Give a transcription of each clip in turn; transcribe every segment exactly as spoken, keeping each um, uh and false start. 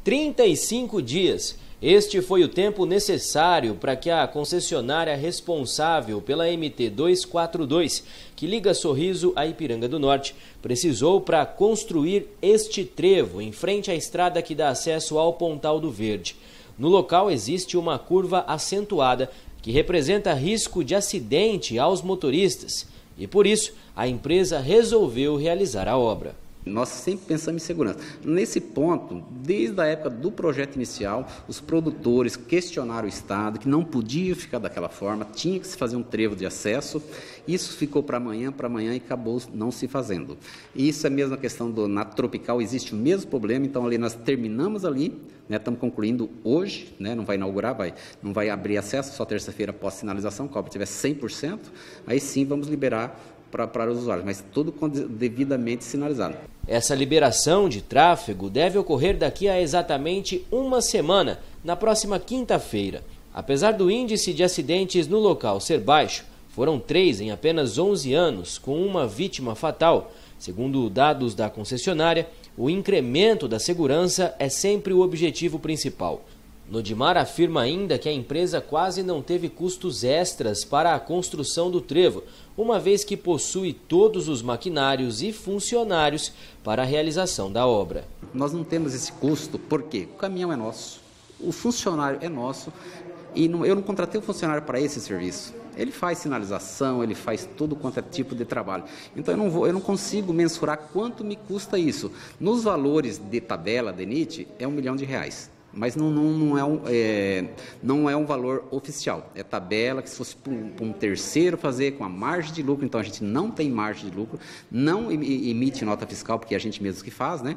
trinta e cinco dias. Este foi o tempo necessário para que a concessionária responsável pela M T duzentos e quarenta e dois, que liga Sorriso a Ipiranga do Norte, precisou para construir este trevo em frente à estrada que dá acesso ao Pontal do Verde. No local existe uma curva acentuada que representa risco de acidente aos motoristas e, por isso, a empresa resolveu realizar a obra. Nós sempre pensamos em segurança. Nesse ponto, desde a época do projeto inicial, os produtores questionaram o Estado, que não podia ficar daquela forma, tinha que se fazer um trevo de acesso. Isso ficou para amanhã, para amanhã e acabou não se fazendo. E isso é a mesma questão do na Tropical, existe o mesmo problema, então ali nós terminamos ali, né, estamos concluindo hoje, né, não vai inaugurar, vai, não vai abrir acesso, só terça-feira após sinalização, quando tiver cem por cento, aí sim vamos liberar para, para os usuários, mas tudo devidamente sinalizado. Essa liberação de tráfego deve ocorrer daqui a exatamente uma semana, na próxima quinta-feira. Apesar do índice de acidentes no local ser baixo, foram três em apenas onze anos, com uma vítima fatal. Segundo dados da concessionária, o incremento da segurança é sempre o objetivo principal. Nodimar afirma ainda que a empresa quase não teve custos extras para a construção do trevo, uma vez que possui todos os maquinários e funcionários para a realização da obra. Nós não temos esse custo porque o caminhão é nosso, o funcionário é nosso e não, eu não contratei o funcionário para esse serviço. Ele faz sinalização, ele faz todo quanto é tipo de trabalho. Então eu não, vou, eu não consigo mensurar quanto me custa isso. Nos valores de tabela, D N I T, é um milhão de reais. Mas não, não, não, é um, é, não é um valor oficial, é tabela que se fosse para um, para um terceiro fazer com a margem de lucro, então a gente não tem margem de lucro, não emite nota fiscal, porque é a gente mesmo que faz, né?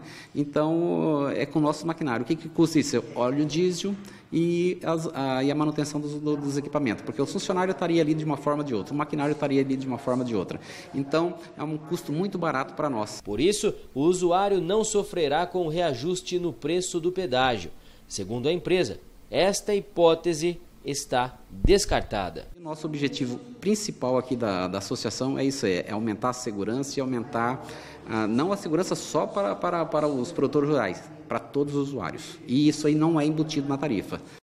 Então é com o nosso maquinário. O que, que custa isso? Óleo diesel e, as, a, e a manutenção dos, dos equipamentos, porque o funcionário estaria ali de uma forma ou de outra, o maquinário estaria ali de uma forma ou de outra. Então é um custo muito barato para nós. Por isso, o usuário não sofrerá com o reajuste no preço do pedágio. Segundo a empresa, esta hipótese está descartada. Nosso objetivo principal aqui da, da associação é isso, é, é aumentar a segurança e aumentar, ah, não a segurança só para, para, para os produtores rurais, para todos os usuários. E isso aí não é embutido na tarifa.